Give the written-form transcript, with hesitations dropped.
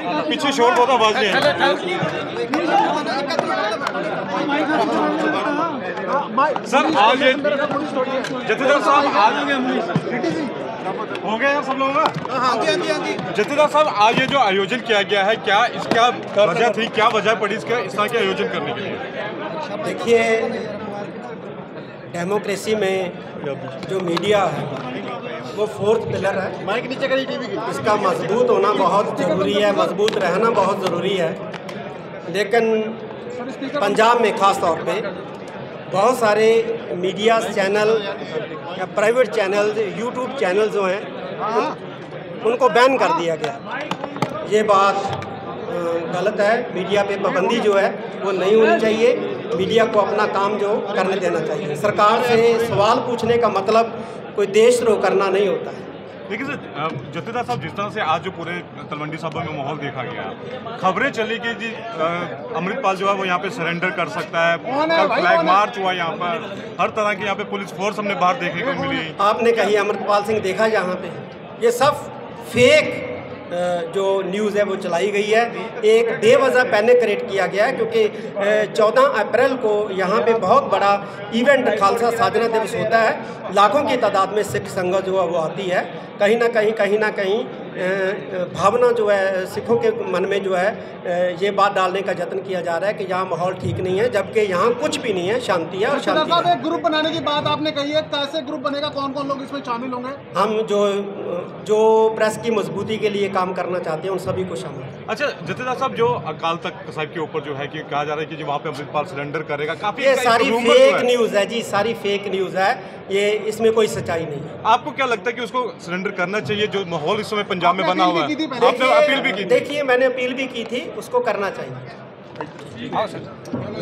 पीछे शोर बहुत आवाज नहीं है। सर आज ये जथेदार साहब आज हो गया यार सब लोगों का। हाँ जी। जथेदार साहब आज ये जो आयोजन किया गया है, क्या इसका वजह थी, क्या वजह पड़ी इसका इस तरह के आयोजन करने के लिए? देखिए, डेमोक्रेसी में जो मीडिया है वो फोर्थ पिलर है। माइक नीचे करिए टीवी की। इसका मजबूत होना बहुत ज़रूरी है, मजबूत रहना बहुत ज़रूरी है। लेकिन पंजाब में ख़ास तौर पे बहुत सारे मीडिया चैनल या प्राइवेट चैनल, यूट्यूब चैनल जो हैं उनको बैन कर दिया गया। ये बात गलत है। मीडिया पे पाबंदी जो है वो नहीं होनी चाहिए। मीडिया को अपना काम जो करने देना चाहिए। सरकार से सवाल पूछने का मतलब कोई देशद्रोह करना नहीं होता है। देखिए सर, जथेदार साहब जिस तरह से आज जो पूरे तलवंडी साहब में माहौल देखा गया, खबरें चली कि जी अमृतपाल जो है वो यहाँ पे सरेंडर कर सकता है। कल फ्लैग मार्च हुआ यहाँ पर, हर तरह की यहाँ पे पुलिस फोर्स हमने बाहर देखने को मिली। आपने कहीं अमृतपाल सिंह देखा यहाँ पे? ये सब फेक जो न्यूज़ है वो चलाई गई है। एक बेवजह पैनिक क्रिएट किया गया है क्योंकि 14 अप्रैल को यहाँ पे बहुत बड़ा इवेंट खालसा साधना दिवस होता है। लाखों की तादाद में सिख संगत जो है वो आती है। कहीं ना कहीं भावना जो है सिखों के मन में जो है ये बात डालने का यत्न किया जा रहा है कि यहाँ माहौल ठीक नहीं है, जबकि यहाँ कुछ भी नहीं है, शांति है और शांति है। एक ग्रुप बनाने की बात आपने कही है, कैसे ग्रुप बनेगा, कौन कौन लोग इसमें शामिल होंगे? हम जो प्रेस की मजबूती के लिए काम करना चाहते हैं उन सभी को शामिल। अच्छा जथेदार साहब, जो अकाल तख्त साहिब के ऊपर जो है कि कहा जा रहा है कि जो वहाँ पे अमृतपाल सरेंडर करेगा, काफी ये सारी फेक न्यूज़ है जी, सारी फेक न्यूज़ है। ये इसमें कोई सच्चाई नहीं है। आपको क्या लगता है कि उसको सरेंडर करना चाहिए? जो माहौल इस समय पंजाब में बना हुआ है, आपने अपील भी की थी। देखिए, मैंने अपील भी की थी, उसको करना चाहिए।